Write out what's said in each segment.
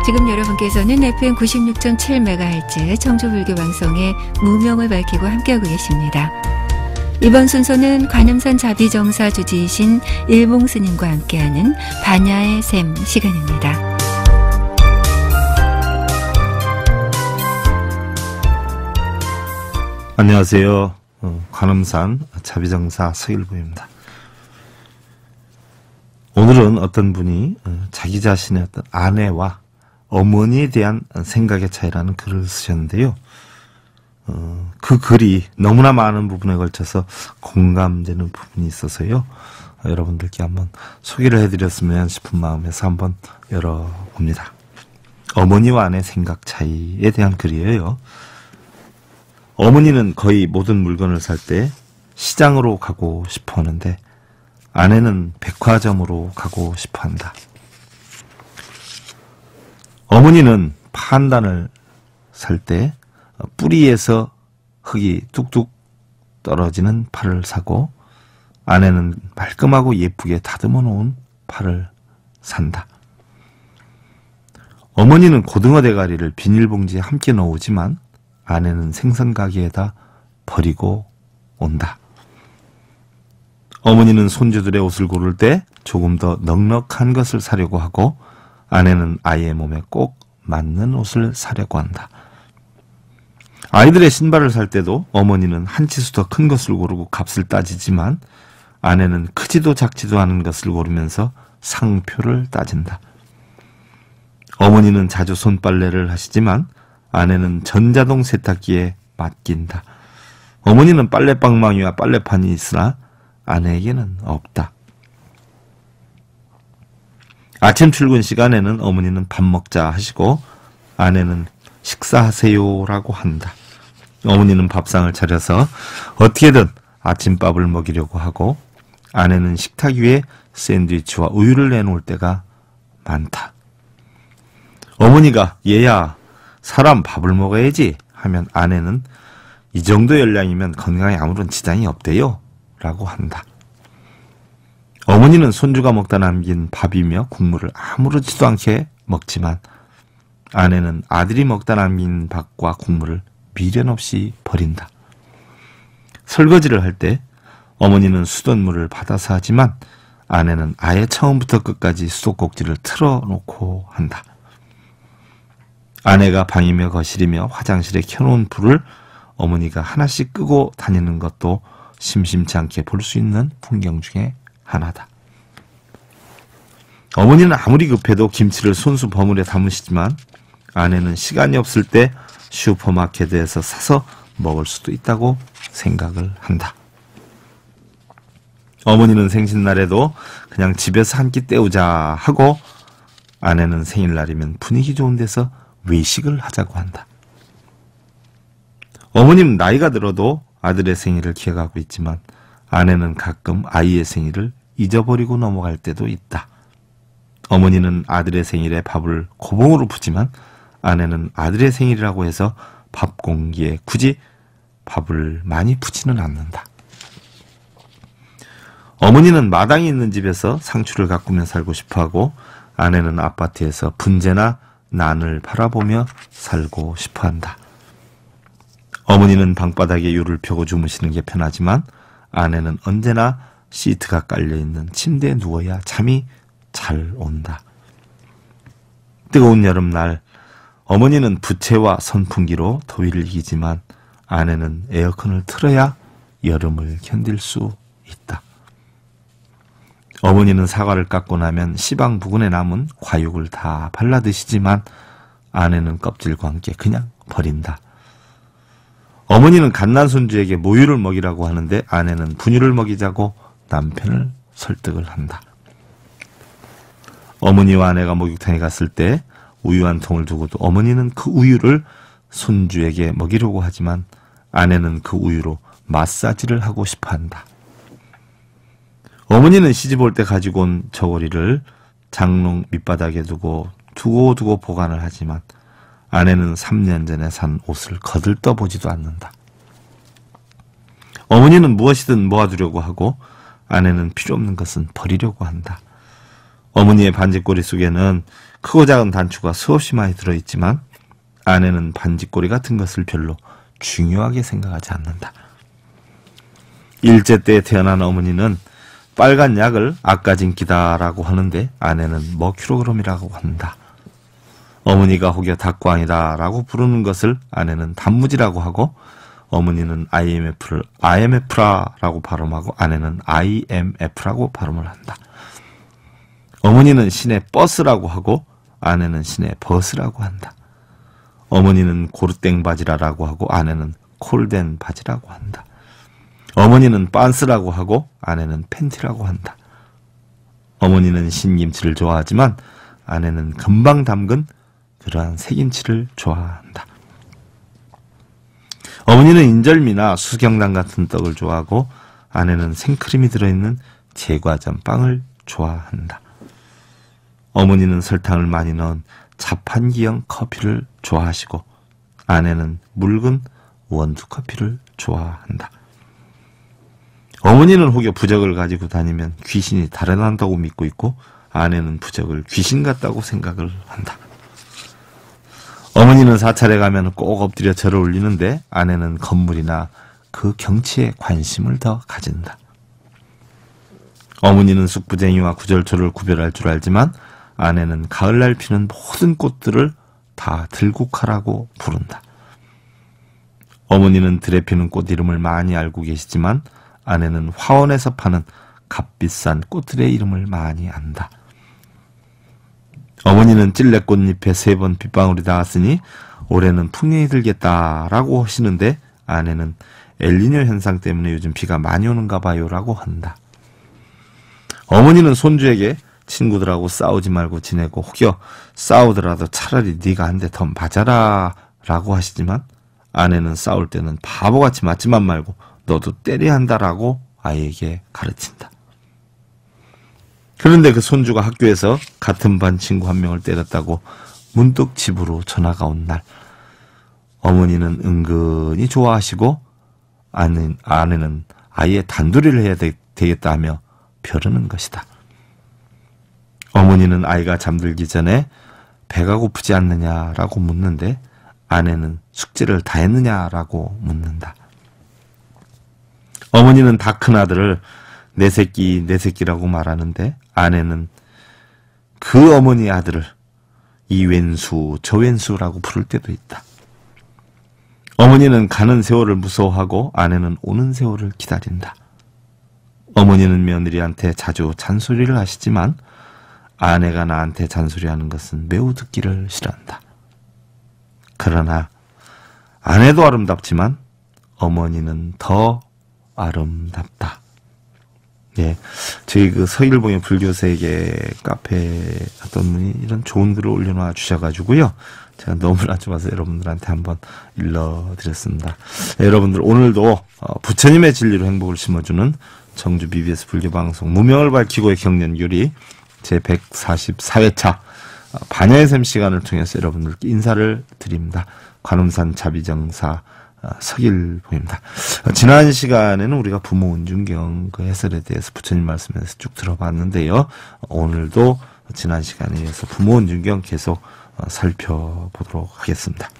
지금 여러분께서는 FM 96.7MHz 청주불교 방송의 무명을 밝히고 함께하고 계십니다. 이번 순서는 관음산 자비정사 주지이신 일봉스님과 함께하는 반야의 샘 시간입니다. 안녕하세요. 관음산 자비정사 서일부입니다. 오늘은 어떤 분이 자기 자신의 어떤 아내와 어머니에 대한 생각의 차이라는 글을 쓰셨는데요. 그 글이 너무나 많은 부분에 걸쳐서 공감되는 부분이 있어서요. 여러분들께 한번 소개를 해드렸으면 싶은 마음에서 한번 열어봅니다. 어머니와 아내 생각 차이에 대한 글이에요. 어머니는 거의 모든 물건을 살 때 시장으로 가고 싶어 하는데 아내는 백화점으로 가고 싶어 한다. 어머니는 파 한 단을 살 때 뿌리에서 흙이 뚝뚝 떨어지는 파를 사고 아내는 말끔하고 예쁘게 다듬어 놓은 파를 산다. 어머니는 고등어 대가리를 비닐봉지에 함께 넣으지만 아내는 생선 가게에다 버리고 온다. 어머니는 손주들의 옷을 고를 때 조금 더 넉넉한 것을 사려고 하고 아내는 아이의 몸에 꼭 맞는 옷을 사려고 한다. 아이들의 신발을 살 때도 어머니는 한 치수 더 큰 것을 고르고 값을 따지지만 아내는 크지도 작지도 않은 것을 고르면서 상표를 따진다. 어머니는 자주 손빨래를 하시지만 아내는 전자동 세탁기에 맡긴다. 어머니는 빨래방망이와 빨래판이 있으나 아내에게는 없다. 아침 출근 시간에는 어머니는 밥 먹자 하시고 아내는 식사하세요라고 한다. 어머니는 밥상을 차려서 어떻게든 아침밥을 먹이려고 하고 아내는 식탁 위에 샌드위치와 우유를 내놓을 때가 많다. 어머니가 얘야 사람 밥을 먹어야지 하면 아내는 이 정도 열량이면 건강에 아무런 지장이 없대요 라고 한다. 어머니는 손주가 먹다 남긴 밥이며 국물을 아무렇지도 않게 먹지만 아내는 아들이 먹다 남긴 밥과 국물을 미련 없이 버린다. 설거지를 할 때 어머니는 수돗물을 받아서 하지만 아내는 아예 처음부터 끝까지 수도꼭지를 틀어놓고 한다. 아내가 방이며 거실이며 화장실에 켜놓은 불을 어머니가 하나씩 끄고 다니는 것도 심심치 않게 볼 수 있는 풍경 중에 하나다. 어머니는 아무리 급해도 김치를 손수 버무려 담으시지만 아내는 시간이 없을 때 슈퍼마켓에서 사서 먹을 수도 있다고 생각을 한다. 어머니는 생신날에도 그냥 집에서 한 끼 때우자 하고 아내는 생일날이면 분위기 좋은 데서 외식을 하자고 한다. 어머님 나이가 들어도 아들의 생일을 기억하고 있지만 아내는 가끔 아이의 생일을 잊어버리고 넘어갈 때도 있다. 어머니는 아들의 생일에 밥을 고봉으로 푸지만 아내는 아들의 생일이라고 해서 밥 공기에 굳이 밥을 많이 푸지는 않는다. 어머니는 마당이 있는 집에서 상추를 가꾸며 살고 싶어하고 아내는 아파트에서 분재나 난을 바라보며 살고 싶어한다. 어머니는 방바닥에 유를 펴고 주무시는 게 편하지만 아내는 언제나 시트가 깔려있는 침대에 누워야 잠이 잘 온다. 뜨거운 여름날 어머니는 부채와 선풍기로 더위를 이기지만 아내는 에어컨을 틀어야 여름을 견딜 수 있다. 어머니는 사과를 깎고 나면 씨방 부근에 남은 과육을 다 발라 드시지만 아내는 껍질과 함께 그냥 버린다. 어머니는 갓난 손주에게 모유를 먹이라고 하는데 아내는 분유를 먹이자고 남편을 설득을 한다. 어머니와 아내가 목욕탕에 갔을 때 우유 한 통을 두고도 어머니는 그 우유를 손주에게 먹이려고 하지만 아내는 그 우유로 마사지를 하고 싶어한다. 어머니는 시집 올 때 가지고 온 저고리를 장롱 밑바닥에 두고 보관을 하지만 아내는 3년 전에 산 옷을 거들떠보지도 않는다. 어머니는 무엇이든 모아두려고 하고 아내는 필요 없는 것은 버리려고 한다. 어머니의 반지꼬리 속에는 크고 작은 단추가 수없이 많이 들어있지만 아내는 반지꼬리 같은 것을 별로 중요하게 생각하지 않는다. 일제 때 태어난 어머니는 빨간 약을 아까진기다라고 하는데 아내는 머큐로그램이라고 한다. 어머니가 혹여 닭광이다라고 부르는 것을 아내는 단무지라고 하고 어머니는 IMF를 IMF라고 발음하고 아내는 IMF라고 발음을 한다. 어머니는 시내 버스라고 하고 아내는 시내 버스라고 한다. 어머니는 고르땡 바지라고 하고 아내는 콜덴 바지라고 한다. 어머니는 빤스라고 하고 아내는 팬티라고 한다. 어머니는 신김치를 좋아하지만 아내는 금방 담근 그러한 새김치를 좋아한다. 어머니는 인절미나 수경단 같은 떡을 좋아하고 아내는 생크림이 들어있는 제과점 빵을 좋아한다. 어머니는 설탕을 많이 넣은 자판기형 커피를 좋아하시고 아내는 묽은 원두 커피를 좋아한다. 어머니는 혹여 부적을 가지고 다니면 귀신이 달아난다고 믿고 있고 아내는 부적을 귀신 같다고 생각을 한다. 어머니는 사찰에 가면 꼭 엎드려 절을 올리는데 아내는 건물이나 그 경치에 관심을 더 가진다. 어머니는 쑥부쟁이와 구절초를 구별할 줄 알지만 아내는 가을날 피는 모든 꽃들을 다 들국화라고 부른다. 어머니는 들에 피는 꽃 이름을 많이 알고 계시지만 아내는 화원에서 파는 값비싼 꽃들의 이름을 많이 안다. 어머니는 찔레꽃잎에 3번 빗방울이 닿았으니 올해는 풍년이 들겠다라고 하시는데 아내는 엘니뇨 현상 때문에 요즘 비가 많이 오는가 봐요라고 한다. 어머니는 손주에게 친구들하고 싸우지 말고 지내고 혹여 싸우더라도 차라리 네가 한 대 더 맞아라 라고 하시지만 아내는 싸울 때는 바보같이 맞지만 말고 너도 때려야 한다라고 아이에게 가르친다. 그런데 그 손주가 학교에서 같은 반 친구 한 명을 때렸다고 문득 집으로 전화가 온 날 어머니는 은근히 좋아하시고 아내는 아이의 단도리를 해야 되겠다 하며 벼르는 것이다. 어머니는 아이가 잠들기 전에 배가 고프지 않느냐라고 묻는데 아내는 숙제를 다 했느냐라고 묻는다. 어머니는 다 큰 아들을 내 새끼라고 말하는데 아내는 그 어머니의 아들을 이왼수 저왼수라고 부를 때도 있다. 어머니는 가는 세월을 무서워하고 아내는 오는 세월을 기다린다. 어머니는 며느리한테 자주 잔소리를 하시지만 아내가 나한테 잔소리하는 것은 매우 듣기를 싫어한다. 그러나 아내도 아름답지만 어머니는 더 아름답다. 예, 저희 그 서일봉의 불교세계 카페 어떤 분이 이런 좋은 글을 올려놔 주셔가지고요. 제가 너무나 좋아서 여러분들한테 한번 일러드렸습니다. 여러분들 오늘도 부처님의 진리로 행복을 심어주는 정주 BBS 불교방송 무명을 밝히고의 경연교리 제144회차 반야의 샘 시간을 통해서 여러분들께 인사를 드립니다. 관음산 자비정사 서길봉입니다. 지난 시간에는 우리가 부모 은중경 그 해설에 대해서 부처님 말씀에서 쭉 들어봤는데요. 오늘도 지난 시간에 이어서 부모 은중경 계속 살펴보도록 하겠습니다.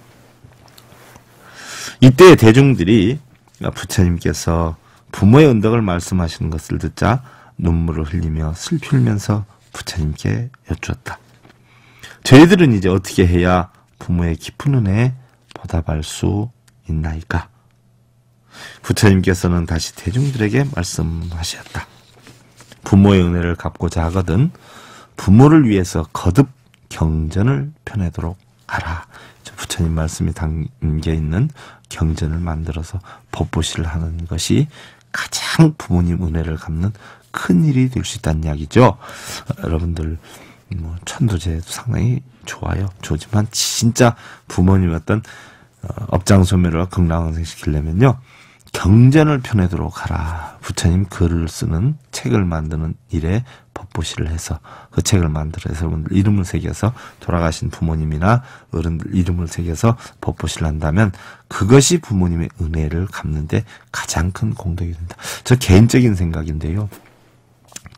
이때 대중들이 부처님께서 부모의 은덕을 말씀하시는 것을 듣자 눈물을 흘리며 슬피 울면서 부처님께 여쭈었다. 저희들은 이제 어떻게 해야 부모의 깊은 은혜에 보답할 수 있나이까? 부처님께서는 다시 대중들에게 말씀하셨다. 부모의 은혜를 갚고자 하거든 부모를 위해서 거듭 경전을 펴내도록 하라. 부처님 말씀이 담겨있는 경전을 만들어서 법보시를 하는 것이 가장 부모님 은혜를 갚는 큰 일이 될 수 있다는 이야기죠. 여러분들 천도제도 상당히 좋지만 진짜 부모님 어떤 업장소멸과 극락왕생시키려면요 경전을 펴내도록 하라. 부처님 글을 쓰는 책을 만드는 일에 법보시를 해서 그 책을 만들어서 여러분들 이름을 새겨서 돌아가신 부모님이나 어른들 이름을 새겨서 법보시를 한다면 그것이 부모님의 은혜를 갚는데 가장 큰 공덕이 된다. 저 개인적인 생각인데요.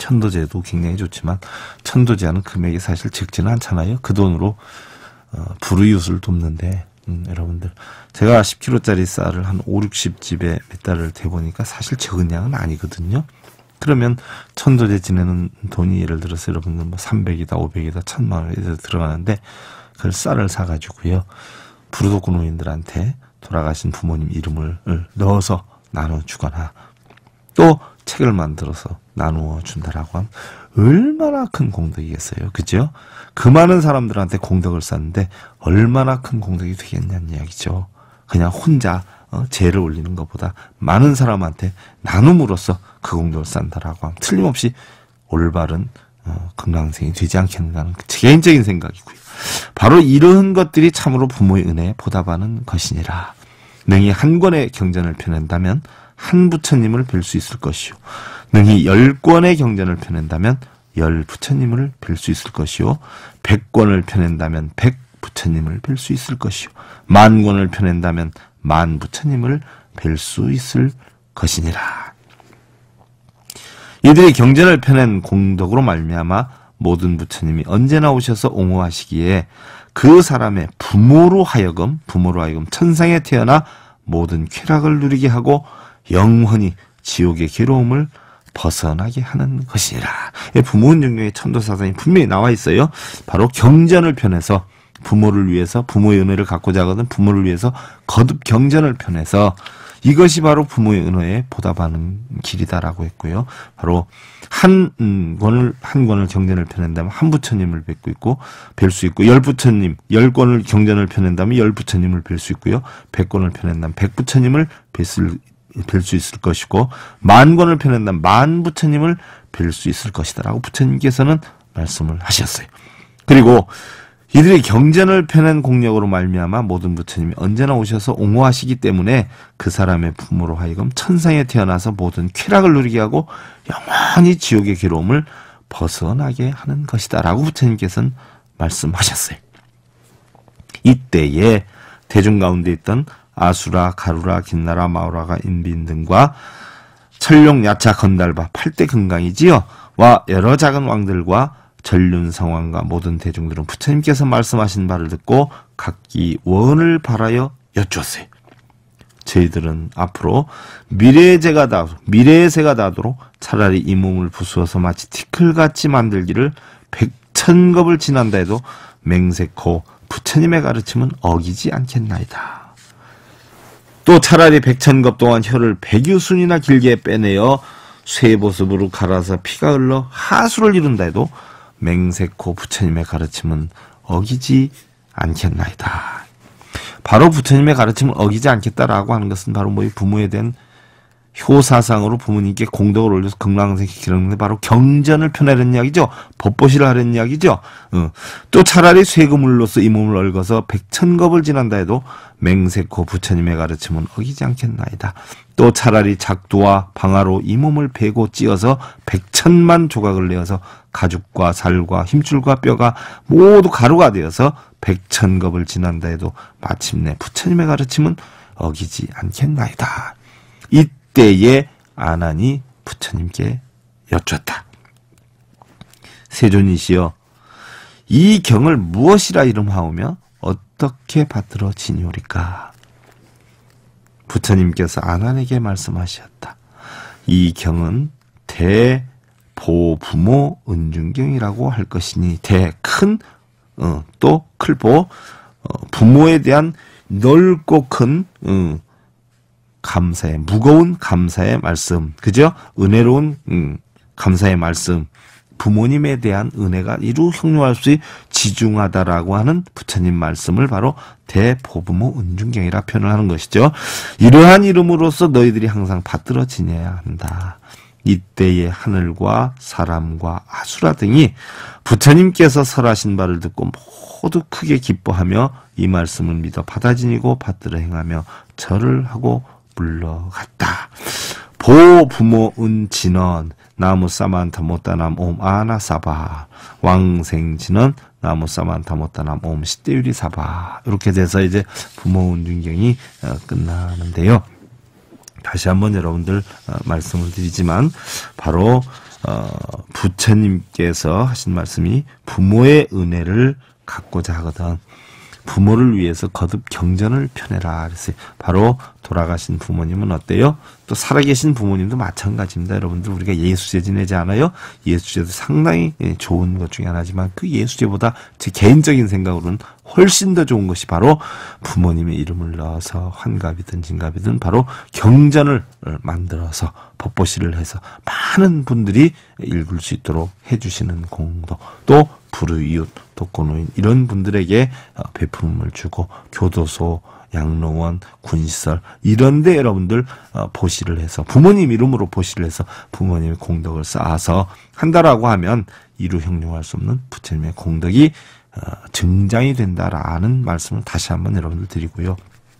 천도제도 굉장히 좋지만 천도제하는 금액이 사실 적지는 않잖아요. 그 돈으로 불우이웃을 돕는데 여러분들 제가 10kg짜리 쌀을 한 5, 60집에 몇 달을 대보니까 사실 적은 양은 아니거든요. 그러면 천도제 지내는 돈이 예를 들어서 여러분들 뭐 300이다 500이다 1000만 원이 들어가는데 그걸 쌀을 사가지고요. 부르도구 노인들한테 돌아가신 부모님 이름을 넣어서 나눠주거나 또 책을 만들어서 나누어 준다라고 하면 얼마나 큰 공덕이겠어요. 그죠? 그 많은 사람들한테 공덕을 쌓는데 얼마나 큰 공덕이 되겠냐는 이야기죠. 그냥 혼자 재를 올리는 것보다 많은 사람한테 나눔으로써 그 공덕을 쌓는다라고 하면 틀림없이 올바른 건강생이 되지 않겠는가 하는 개인적인 생각이고요. 바로 이러한 것들이 참으로 부모의 은혜에 보답하는 것이니라. 능히 한 권의 경전을 펴낸다면 한 부처님을 뵐 수 있을 것이요. 능히 10권의 경전을 펴낸다면 10 부처님을 뵐 수 있을 것이요. 100권을 펴낸다면 100 부처님을 뵐 수 있을 것이요. 10,000권을 펴낸다면 10,000 부처님을 뵐 수 있을 것이니라. 이들이 경전을 펴낸 공덕으로 말미암아 모든 부처님이 언제나 오셔서 옹호하시기에 그 사람의 부모로 하여금 천상에 태어나 모든 쾌락을 누리게 하고 영원히 지옥의 괴로움을 벗어나게 하는 것이라. 부모원 정령의 천도사상이 분명히 나와 있어요. 바로 경전을 펴내서 부모를 위해서 부모의 은혜를 갖고자 하거든 부모를 위해서 거듭 경전을 펴내서 이것이 바로 부모의 은혜에 보답하는 길이다라고 했고요. 바로 한 권을 경전을 펴낸다면 한 부처님을 뵐 수 있고 10 부처님 10권을 경전을 펴낸다면 10 부처님을 뵐 수 있고요. 100권을 펴낸다면 100 부처님을 뵐 수 있을 것이고 10,000권을 펴낸다면 10,000 부처님을 뵐 수 있을 것이다라고 부처님께서는 말씀을 하셨어요. 그리고 이들이 경전을 펴낸 공력으로 말미암아 모든 부처님이 언제나 오셔서 옹호하시기 때문에 그 사람의 부모로 하여금 천상에 태어나서 모든 쾌락을 누리게 하고 영원히 지옥의 괴로움을 벗어나게 하는 것이다 라고 부처님께서는 말씀하셨어요. 이때에 대중 가운데 있던 아수라, 가루라, 긴나라, 마오라가, 인빈 등과 철룡, 야차, 건달바 8대 금강이지요. 와 여러 작은 왕들과 전륜성왕과 모든 대중들은 부처님께서 말씀하신 바를 듣고 각기 원을 바라여 여쭈었어요. 저희들은 앞으로 미래의 새가 닿도록 차라리 이 몸을 부수어서 마치 티끌같이 만들기를 100,000겁을 지난다 해도 맹세코 부처님의 가르침은 어기지 않겠나이다. 또 차라리 100,000겁 동안 혀를 100유순이나 길게 빼내어 쇠보습으로 갈아서 피가 흘러 하수를 이룬다 해도 맹세코 부처님의 가르침은 어기지 않겠나이다. 바로 부처님의 가르침을 어기지 않겠다라고 하는 것은 바로 부모에 대한 효사상으로 부모님께 공덕을 올려서 건강생기키는 바로 경전을 펴내는 이야기죠. 법보시를 하려는 이야기죠. 또 차라리 쇠그물로서 이 몸을 얽어서 100,000겁을 지난다 해도 맹세코 부처님의 가르침은 어기지 않겠나이다. 또 차라리 작두와 방아로 이 몸을 베고 찧어서 100,000만 조각을 내어서 가죽과 살과 힘줄과 뼈가 모두 가루가 되어서 100,000겁을 지난다 해도 마침내 부처님의 가르침은 어기지 않겠나이다. 이때에 아난이 부처님께 여쭈었다. 세존이시여, 이 경을 무엇이라 이름하오며 어떻게 받들어지니오리까? 부처님께서 아난에게 말씀하셨다. 이 경은 대보부모 은중경이라고 할 것이니 대큰 또 클보 부모에 대한 넓고 큰 감사의 무거운 감사의 말씀, 그죠? 은혜로운 감사의 말씀, 부모님에 대한 은혜가 이루 형용할 수 없이 지중하다라고 하는 부처님 말씀을 바로 대보부모 은중경이라 표현을 하는 것이죠. 이러한 이름으로서 너희들이 항상 받들어 지내야 한다. 이때의 하늘과 사람과 아수라 등이 부처님께서 설하신 바를 듣고 모두 크게 기뻐하며 이 말씀을 믿어 받아 지니고 받들어 행하며 절을 하고 물러갔다. 보부모 은진원 나무 사만타 못다남 옴 아나사바 왕생진원 나무 사만타 못다남 옴 시대유리 사바. 이렇게 돼서 이제 부모 은중경이 끝나는데요. 다시 한번 여러분들 말씀을 드리지만 바로 부처님께서 하신 말씀이 부모의 은혜를 갖고자 하거든 부모를 위해서 거듭 경전을 펴내라 그랬어요. 바로 돌아가신 부모님은 어때요? 또 살아계신 부모님도 마찬가지입니다. 여러분들 우리가 예수제 지내지 않아요? 예수제도 상당히 좋은 것 중에 하나지만 그 예수제보다 제 개인적인 생각으로는 훨씬 더 좋은 것이 바로 부모님의 이름을 넣어서 환갑이든 진갑이든 바로 경전을 만들어서 법보시를 해서 많은 분들이 읽을 수 있도록 해주시는 공도 또 불우이웃, 독거노인 이런 분들에게 베품을 주고 교도소, 양로원, 군시설 이런 데 여러분들 보시를 해서 부모님 이름으로 보시를 해서 부모님의 공덕을 쌓아서 한다라고 하면 이루 형용할 수 없는 부처님의 공덕이 증장이 된다라는 말씀을 다시 한번 여러분들 드리고요.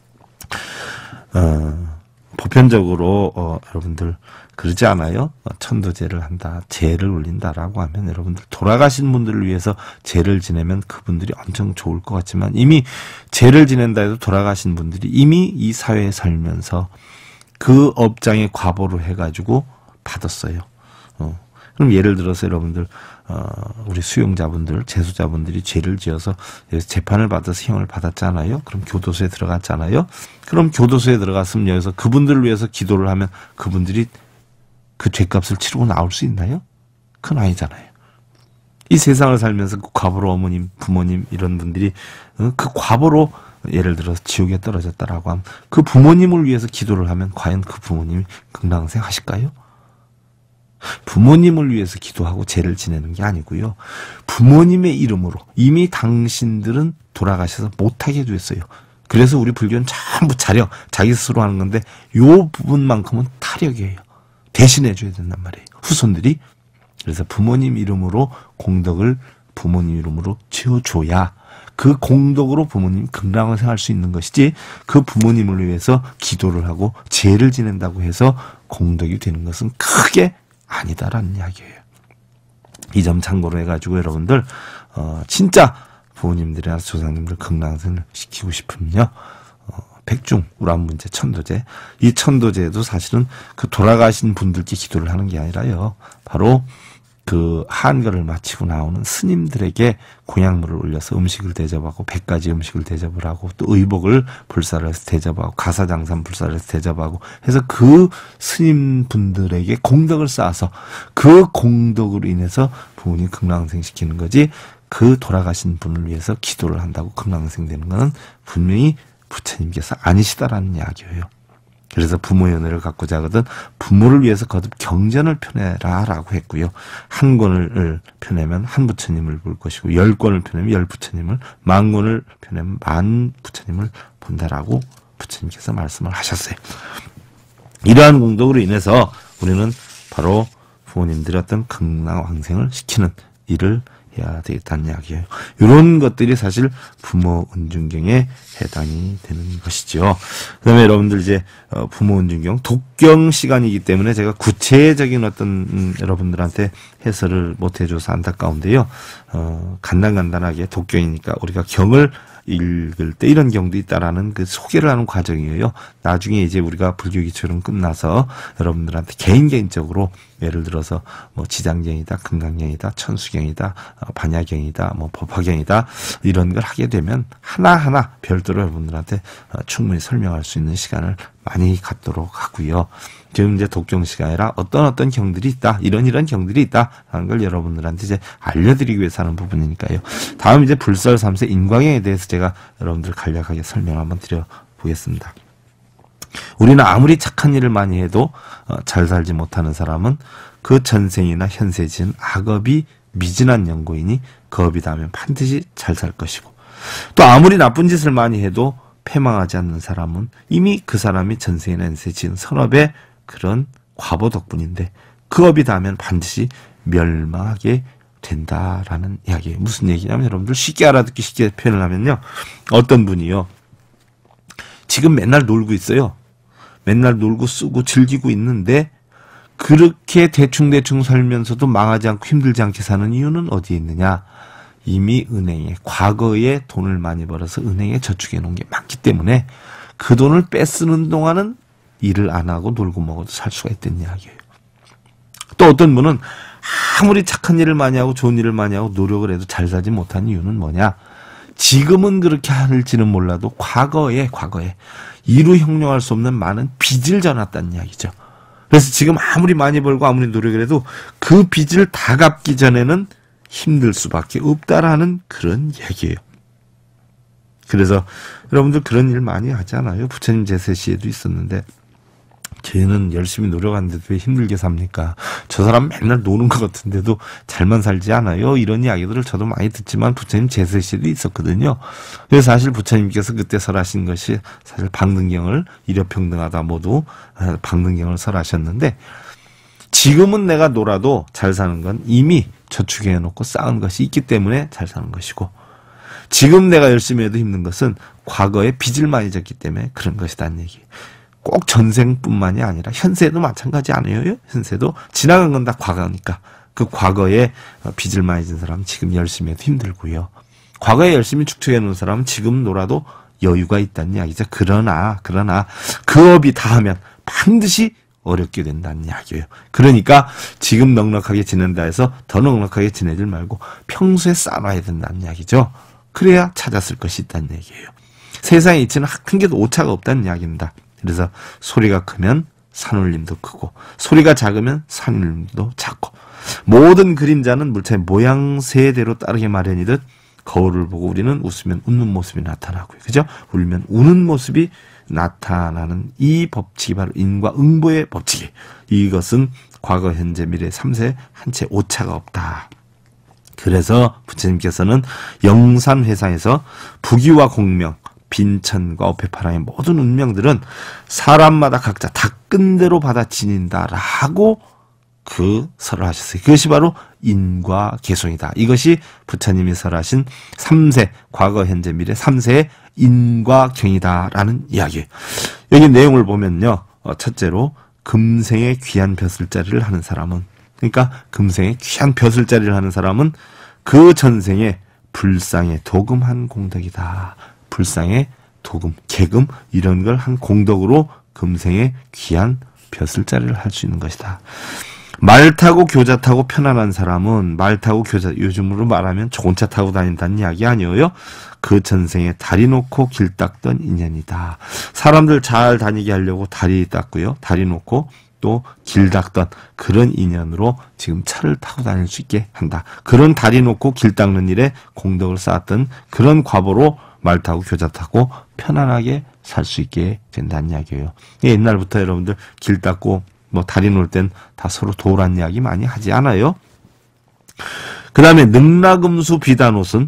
보편적으로 여러분들 그러지 않아요? 천도제를 한다, 제를 올린다라고 하면 여러분들 돌아가신 분들을 위해서 제를 지내면 그분들이 엄청 좋을 것 같지만 이미 제를 지낸다 해도 돌아가신 분들이 이미 이 사회에 살면서 그 업장에 과보를 해가지고 받았어요. 그럼 예를 들어서 여러분들 우리 수용자분들, 재수자분들이 죄를 지어서 재판을 받아서 형을 받았잖아요. 그럼 교도소에 들어갔잖아요. 그럼 교도소에 들어갔으면 여기서 그분들을 위해서 기도를 하면 그분들이 그 죄값을 치르고 나올 수 있나요? 그건 아니잖아요. 이 세상을 살면서 그 과보로 어머님, 부모님 이런 분들이 그 과보로 예를 들어서 지옥에 떨어졌다라고 하면 그 부모님을 위해서 기도를 하면 과연 그 부모님이 극락생 하실까요? 부모님을 위해서 기도하고 제를 지내는 게 아니고요. 부모님의 이름으로 이미 당신들은 돌아가셔서 못하게 됐어요. 그래서 우리 불교는 전부 자력, 자기 스스로 하는 건데 요 부분만큼은 타력이에요. 대신해 줘야 된단 말이에요. 후손들이. 그래서 부모님 이름으로 공덕을 부모님 이름으로 지어줘야 그 공덕으로 부모님 극락을 생할 수 있는 것이지 그 부모님을 위해서 기도를 하고 제를 지낸다고 해서 공덕이 되는 것은 크게 아니다라는 이야기예요. 이 점 참고로 해가지고 여러분들 진짜 부모님들이나 조상님들 극락생을 시키고 싶으면요. 백중, 우람문제, 천도제 이 천도제도 사실은 그 돌아가신 분들께 기도를 하는 게 아니라요. 바로 그 한거를 마치고 나오는 스님들에게 공약물을 올려서 음식을 대접하고 100가지 음식을 대접을 하고 또 의복을 불사를 해서 대접하고 가사장산 불사를 해서 대접하고 해서 그 스님분들에게 공덕을 쌓아서 그 공덕으로 인해서 부모님 극락생 시키는 거지 그 돌아가신 분을 위해서 기도를 한다고 극락생 되는 것은 분명히 부처님께서 아니시다라는 이야기예요. 그래서 부모의 은혜를 갖고자 하거든 부모를 위해서 거듭 경전을 펴내라라고 했고요. 한 권을 펴내면 한 부처님을 볼 것이고 10권을 펴내면 10부처님을 10,000권을 펴내면 10,000 부처님을 본다라고 부처님께서 말씀을 하셨어요. 이러한 공덕으로 인해서 우리는 바로 부모님들의 어떤 극락왕생을 시키는 일을 해야 되겠다는 이야기예요. 이런 것들이 사실 부모 은중경에 해당이 되는 것이죠. 그 다음에 여러분들 이제 부모 은중경 독경 시간이기 때문에 제가 구체적인 어떤 여러분들한테 해설을 못 해줘서 안타까운데요. 간단하게 독경이니까 우리가 경을 읽을 때 이런 경도 있다라는 그 소개를 하는 과정이에요. 나중에 이제 우리가 불교 기초는 끝나서 여러분들한테 개인적으로 예를 들어서 뭐 지장경이다, 금강경이다, 천수경이다, 반야경이다, 뭐 법화경이다 이런 걸 하게 되면 하나하나 별도로 여러분들한테 충분히 설명할 수 있는 시간을 많이 갖도록 하고요. 지금 이제 독경 시간이라 어떤 경들이 있다, 이런 경들이 있다 하는 걸 여러분들한테 이제 알려드리기 위해서 하는 부분이니까요. 다음 이제 불설 3세 인광경에 대해서 제가 여러분들 간략하게 설명 한번 드려보겠습니다. 우리는 아무리 착한 일을 많이 해도 잘 살지 못하는 사람은 그 전생이나 현세 지은 악업이 미진한 연고이니 그 업이 닿으면 반드시 잘 살 것이고 또 아무리 나쁜 짓을 많이 해도 패망하지 않는 사람은 이미 그 사람이 전생이나 현세 지은 선업의 그런 과보 덕분인데 그 업이 닿으면 반드시 멸망하게 된다라는 이야기예요. 무슨 얘기냐면 여러분들 쉽게 알아듣기 쉽게 표현을 하면요. 어떤 분이요. 지금 맨날 놀고 있어요. 맨날 놀고 쓰고 즐기고 있는데 그렇게 대충 살면서도 망하지 않고 힘들지 않게 사는 이유는 어디에 있느냐. 이미 은행에 과거에 돈을 많이 벌어서 은행에 저축해 놓은 게 많기 때문에 그 돈을 뺏쓰는 동안은 일을 안 하고 놀고 먹어도 살 수가 있다는 이야기예요. 또 어떤 분은 아무리 착한 일을 많이 하고 좋은 일을 많이 하고 노력을 해도 잘 살지 못한 이유는 뭐냐? 지금은 그렇게 할지는 몰라도 과거에 이루 형용할 수 없는 많은 빚을 져놨다는 이야기죠. 그래서 지금 아무리 많이 벌고 아무리 노력을 해도 그 빚을 다 갚기 전에는 힘들 수밖에 없다라는 그런 얘기예요. 그래서 여러분들 그런 일 많이 하잖아요. 부처님 제세 시에도 있었는데 쟤는 열심히 노력하는데도 왜 힘들게 삽니까? 저 사람 맨날 노는 것 같은데도 잘만 살지 않아요? 이런 이야기들을 저도 많이 듣지만 부처님 제세 시에도 있었거든요. 그래서 사실 부처님께서 그때 설하신 것이 사실 방등경을 일여평등하다 모두 방등경을 설하셨는데 지금은 내가 놀아도 잘 사는 건 이미 저축해놓고 쌓은 것이 있기 때문에 잘 사는 것이고 지금 내가 열심히 해도 힘든 것은 과거에 빚을 많이 졌기 때문에 그런 것이다는 얘기. 꼭 전생뿐만이 아니라 현세도 마찬가지 아니에요? 현세도 지나간 건 다 과거니까 그 과거에 빚을 많이 진 사람은 지금 열심히 해도 힘들고요. 과거에 열심히 축적해 놓은 사람은 지금 놀아도 여유가 있다는 이야기죠. 그러나 그 업이 다하면 반드시 어렵게 된다는 이야기예요. 그러니까 지금 넉넉하게 지낸다 해서 더 넉넉하게 지내질 말고 평소에 쌓아놔야 된다는 이야기죠. 그래야 찾았을 것이 있다는 얘기예요. 세상에 이치는 큰 게도 오차가 없다는 이야기입니다. 그래서 소리가 크면 산울림도 크고 소리가 작으면 산울림도 작고 모든 그림자는 물체의 모양새대로 따르게 마련이듯 거울을 보고 우리는 웃으면 웃는 모습이 나타나고요. 그죠? 울면 우는 모습이 나타나는 이 법칙이 바로 인과응보의 법칙이에요. 이것은 과거, 현재, 미래 3세 한 채 오차가 없다. 그래서 부처님께서는 영산회상에서 부귀와 공명, 빈천과 어패파랑의 모든 운명들은 사람마다 각자 닦은대로 받아 지닌다라고 그 설을 하셨어요. 그것이 바로 인과계송이다. 이것이 부처님이 설하신 3세, 과거, 현재, 미래 3세의 인과경이다라는 이야기예요. 여기 내용을 보면요. 첫째로 금생의 귀한 벼슬자리를 하는 사람은, 그러니까 금생의 귀한 벼슬자리를 하는 사람은 그 전생에 불상에 도금한 공덕이다. 불상에 도금, 계금 이런 걸 한 공덕으로 금생에 귀한 벼슬자리를 할 수 있는 것이다. 말 타고 교자 타고 편안한 사람은 말 타고 교자, 요즘으로 말하면 좋은 차 타고 다닌다는 이야기 아니에요? 그 전생에 다리 놓고 길 닦던 인연이다. 사람들 잘 다니게 하려고 다리 닦고요. 다리 놓고 또 길 닦던 그런 인연으로 지금 차를 타고 다닐 수 있게 한다. 그런 다리 놓고 길 닦는 일에 공덕을 쌓았던 그런 과보로 말 타고 교자 타고 편안하게 살 수 있게 된다는 이야기예요. 옛날부터 여러분들 길 닦고 뭐 다리 놓을 땐 다 서로 도우란 이야기 많이 하지 않아요? 그 다음에 능라금수 비단옷은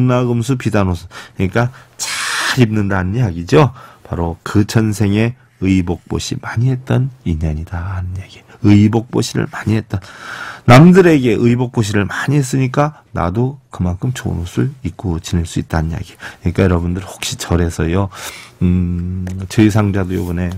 그러니까 잘 입는다는 이야기죠. 바로 그 전생에 의복보시 많이 했던 인연이다 하는 얘기. 의복보시를 많이 했던, 남들에게 의복보시를 많이 했으니까 나도 그만큼 좋은 옷을 입고 지낼 수 있다는 이야기. 그러니까 여러분들 혹시 절에서요, 저희 상자도 요번에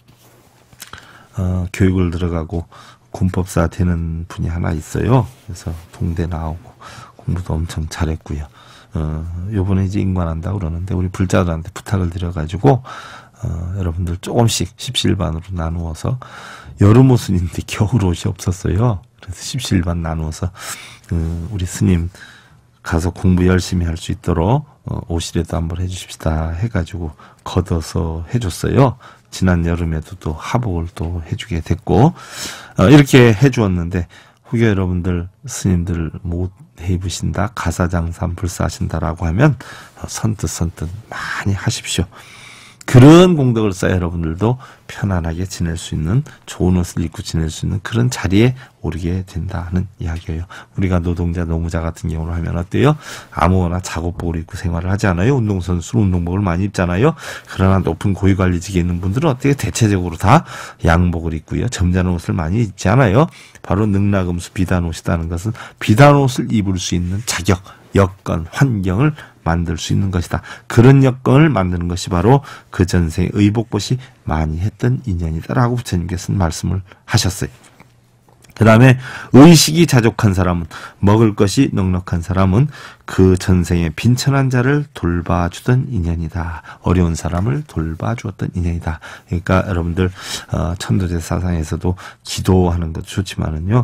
교육을 들어가고 군법사 되는 분이 하나 있어요. 그래서 동대 나오고 공부도 엄청 잘했고요. 요번에 이제 인관한다고 그러는데 우리 불자들한테 부탁을 드려가지고 여러분들 조금씩 십시일반으로 나누어서 여름 옷은 있는데 겨울 옷이 없었어요. 그래서 십시일반 나누어서 우리 스님 가서 공부 열심히 할 수 있도록 옷이라도 한번 해주십시다 해가지고 걷어서 해줬어요. 지난 여름에도 또 하복을 또 해주게 됐고 이렇게 해주었는데 후계 여러분들 스님들 못 해입으신다, 가사장산 불사하신다라고 하면 선뜻 많이 하십시오. 그런 공덕을 쌓아 여러분들도 편안하게 지낼 수 있는, 좋은 옷을 입고 지낼 수 있는 그런 자리에 오르게 된다는 이야기예요. 우리가 노동자, 노무자 같은 경우로 하면 어때요? 아무거나 작업복을 입고 생활을 하지 않아요? 운동선수 운동복을 많이 입잖아요? 그러나 높은 고위관리직에 있는 분들은 어떻게 대체적으로 다 양복을 입고요. 점잖은 옷을 많이 입지 않아요? 바로 능라금수 비단옷이라는 것은 비단옷을 입을 수 있는 자격, 여건, 환경을 만들 수 있는 것이다. 그런 여건을 만드는 것이 바로 그 전생의 의복보시 많이 했던 인연이다라고 부처님께서는 말씀을 하셨어요. 그 다음에 의식이 자족한 사람은, 먹을 것이 넉넉한 사람은 그 전생에 빈천한 자를 돌봐주던 인연이다. 어려운 사람을 돌봐주었던 인연이다. 그러니까 여러분들 천도제 사상에서도 기도하는 것도 좋지만은요,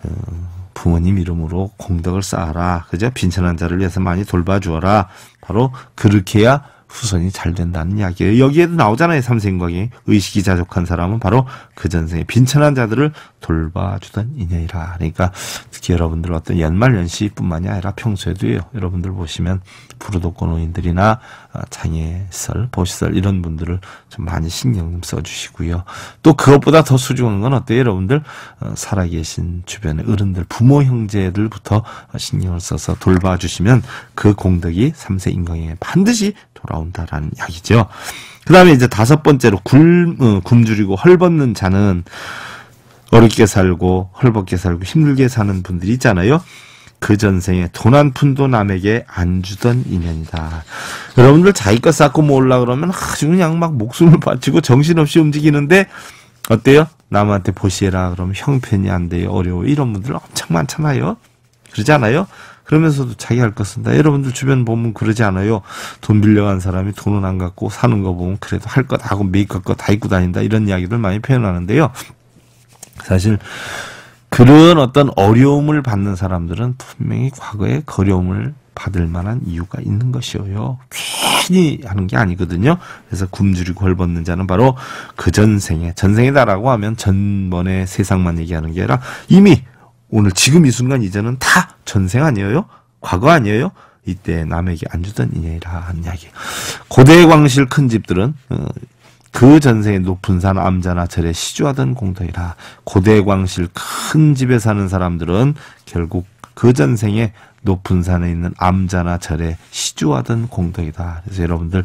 부모님 이름으로 공덕을 쌓아라. 그죠? 빈천한 자를 위해서 많이 돌봐주어라. 바로 그렇게 해야 후손이 잘 된다는 이야기예요. 여기에도 나오잖아요. 삼세인광이. 의식이 자족한 사람은 바로 그 전생에 빈천한 자들을 돌봐주던 인연이라. 그러니까 특히 여러분들 어떤 연말연시뿐만이 아니라 평소에도요. 여러분들 보시면 부르독고 노인들이나 장애설, 보시설 이런 분들을 좀 많이 신경 좀 써주시고요. 또 그것보다 더 소중한 건 어때요? 여러분들 살아계신 주변의 어른들, 부모 형제들부터 신경을 써서 돌봐주시면 그 공덕이 삼세인광에 반드시 돌아온다라는 이야기죠. 그 다음에 이제 다섯 번째로 굶주리고 헐벗는 자는, 어렵게 살고 헐벗게 살고 힘들게 사는 분들이 있잖아요. 그 전생에 돈 한 푼도 남에게 안 주던 인연이다. 여러분들 자기 것 쌓고 모으려고 그러면 아주 그냥 막 목숨을 바치고 정신없이 움직이는데 어때요? 남한테 보시해라 그러면 형편이 안 돼요. 어려워. 이런 분들 엄청 많잖아요. 그러지 않아요? 그러면서도 자기 할 거 쓴다. 여러분들 주변 보면 그러지 않아요? 돈 빌려간 사람이 돈은 안 갖고 사는 거 보면 그래도 할 것 하고 메이크업 거 다 입고 다닌다. 이런 이야기를 많이 표현하는데요. 사실 그런 어떤 어려움을 받는 사람들은 분명히 과거에 어려움을 받을 만한 이유가 있는 것이에요. 괜히 하는 게 아니거든요. 그래서 굶주리고 헐벗는 자는 바로 그 전생에다라고 하면 전번의 세상만 얘기하는 게 아니라 이미 오늘 지금 이 순간 이제는 다 전생 아니에요? 과거 아니에요? 이때 남에게 안 주던 인연이라 하는 이야기. 고대 광실 큰 집들은 그 전생에 높은 산 암자나 절에 시주하던 공덕이라. 고대 광실 큰 집에 사는 사람들은 결국 그 전생에 높은 산에 있는 암자나 절에 시주하던 공덕이다. 그래서 여러분들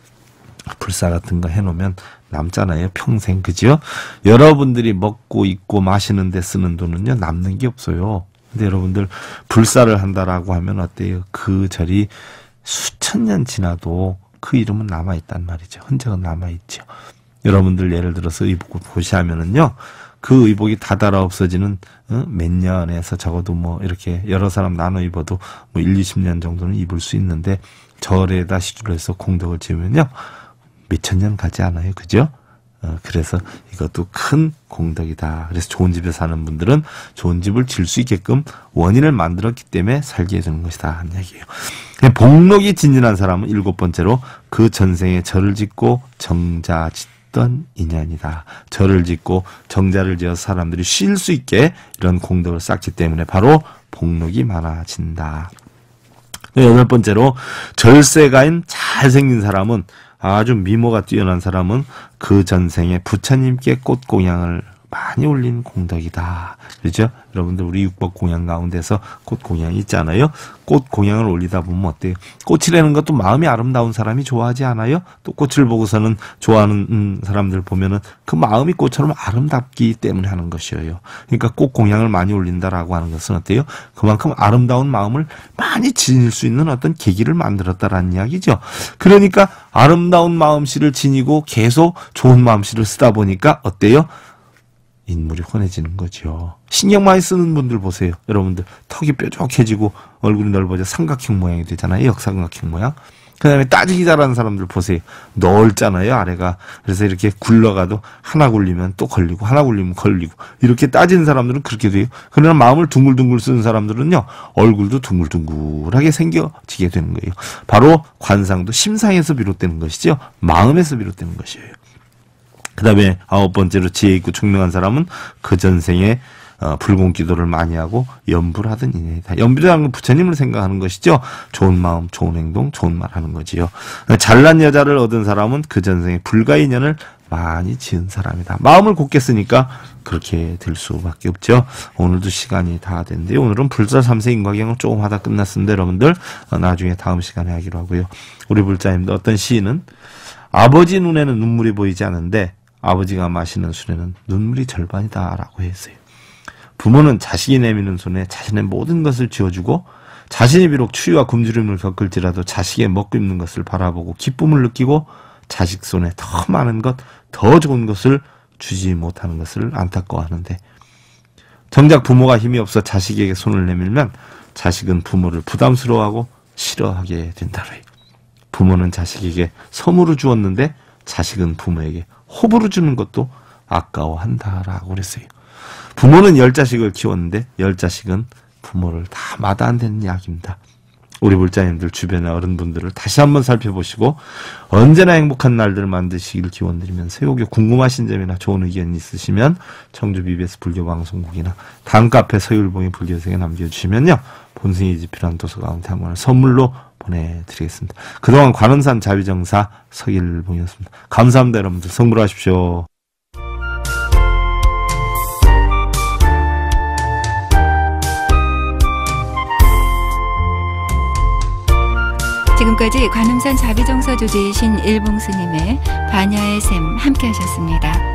불사 같은 거 해놓으면 남잖아요. 평생. 그죠? 여러분들이 먹고 입고 마시는 데 쓰는 돈은요, 남는 게 없어요. 근데 여러분들 불사를 한다라고 하면 어때요? 그 절이 수천 년 지나도 그 이름은 남아있단 말이죠. 흔적은 남아있죠. 여러분들 예를 들어서 의복을 보시하면은요, 그 의복이 다 달아 없어지는 몇 년에서 적어도 뭐 이렇게 여러 사람 나눠 입어도 뭐 1, 20년 정도는 입을 수 있는데 절에다 시주를 해서 공덕을 지으면요, 몇천 년 가지 않아요. 그죠? 그래서 이것도 큰 공덕이다. 그래서 좋은 집에 사는 분들은 좋은 집을 지을 수 있게끔 원인을 만들었기 때문에 살게 되는 것이다 하는 얘기예요. 복록이 진진한 사람은 일곱 번째로 그 전생에 절을 짓고 정자 짓던 인연이다. 절을 짓고 정자를 지어서 사람들이 쉴 수 있게 이런 공덕을 쌓기 때문에 바로 복록이 많아진다. 여덟 번째로 절세가인 잘생긴 사람은, 아주 미모가 뛰어난 사람은 그 전생에 부처님께 꽃공양을 많이 올린 공덕이다. 그렇죠? 여러분들 우리 육법공양 가운데서 꽃공양이 있잖아요. 꽃공양을 올리다 보면 어때요? 꽃이라는 것도 마음이 아름다운 사람이 좋아하지 않아요? 또 꽃을 보고서는 좋아하는 사람들 보면은 그 마음이 꽃처럼 아름답기 때문에 하는 것이에요. 그러니까 꽃공양을 많이 올린다라고 하는 것은 어때요? 그만큼 아름다운 마음을 많이 지닐 수 있는 어떤 계기를 만들었다라는 이야기죠. 그러니까 아름다운 마음씨를 지니고 계속 좋은 마음씨를 쓰다 보니까 어때요? 인물이 훤해지는 거죠. 신경 많이 쓰는 분들 보세요. 여러분들 턱이 뾰족해지고 얼굴이 넓어져 삼각형 모양이 되잖아요. 역삼각형 모양. 그 다음에 따지기 잘하는 사람들 보세요. 넓잖아요, 아래가. 그래서 이렇게 굴러가도 하나 굴리면 또 걸리고 하나 굴리면 걸리고 이렇게 따지는 사람들은 그렇게 돼요. 그러나 마음을 둥글둥글 쓰는 사람들은요, 얼굴도 둥글둥글하게 생겨지게 되는 거예요. 바로 관상도 심상에서 비롯되는 것이죠. 마음에서 비롯되는 것이에요. 그 다음에 아홉 번째로 지혜 있고 총명한 사람은 그 전생에 불공 기도를 많이 하고 연부를 하던 인연이다. 연부라는 건 부처님을 생각하는 것이죠. 좋은 마음, 좋은 행동, 좋은 말 하는 거지요. 잘난 여자를 얻은 사람은 그 전생에 불가 인연을 많이 지은 사람이다. 마음을 곱게 쓰니까 그렇게 될 수밖에 없죠. 오늘도 시간이 다 됐는데요. 오늘은 불사 3세 인과경을 조금 하다 끝났습니다. 여러분들 나중에 다음 시간에 하기로 하고요. 우리 불자님도 어떤 시인은 아버지 눈에는 눈물이 보이지 않는데 아버지가 마시는 술에는 눈물이 절반이다라고 했어요. 부모는 자식이 내미는 손에 자신의 모든 것을 쥐어주고 자신이 비록 추위와 굶주림을 겪을지라도 자식의 먹고 입는 것을 바라보고 기쁨을 느끼고 자식 손에 더 많은 것, 더 좋은 것을 주지 못하는 것을 안타까워하는데 정작 부모가 힘이 없어 자식에게 손을 내밀면 자식은 부모를 부담스러워하고 싫어하게 된다래. 부모는 자식에게 선물을 주었는데 자식은 부모에게 호불호 주는 것도 아까워한다라고 그랬어요. 부모는 10자식을 키웠는데 10자식은 부모를 다 마다한다는 이야기입니다. 우리 불자님들 주변의 어른분들을 다시 한번 살펴보시고 언제나 행복한 날들을 만드시길 기원드리면서 혹여 궁금하신 점이나 좋은 의견 있으시면 청주 BBS 불교방송국이나 다음카페 서율봉의 불교생에 남겨주시면요. 본승이 집필한 도서 가운데 한 권을 선물로 보내드리겠습니다. 그동안 관음산 자비정사 서율봉이었습니다. 감사합니다. 여러분들 성불하십시오. 지금까지 관음산 자비정사 조제이신 일봉스님의 반야의 샘 함께 하셨습니다.